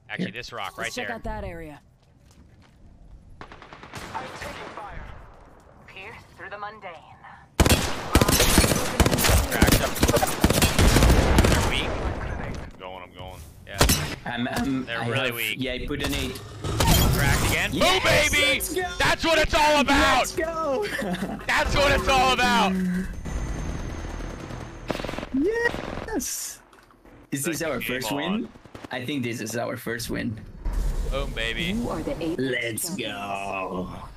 Actually, this rock right Let's there. check out that area. I'm taking fire. Pierce through the mundane. Cracked up. They're weak. I'm going. Yeah. They're really weak. Yeah, I put an 8. Cracked again. Yes, Boom, baby! let's go. That's what it's all about! Let's go! That's what it's all about! Yes! Is this our first win? I think this is our first win. Boom, baby. You are the 8th Let's go!